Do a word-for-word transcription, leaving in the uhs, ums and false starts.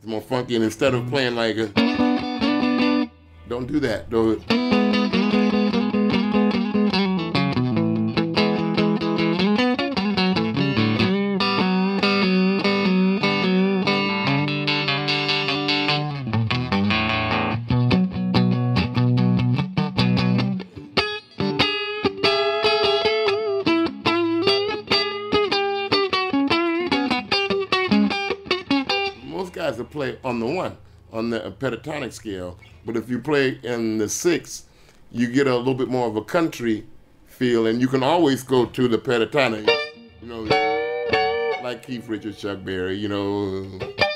It's more funky, and instead of playing like a, don't do that. Do most guys will play on the one, on the pentatonic scale, but if you play in the six, you get a little bit more of a country feel, and you can always go to the pentatonic, you know, like Keith Richards, Chuck Berry, you know.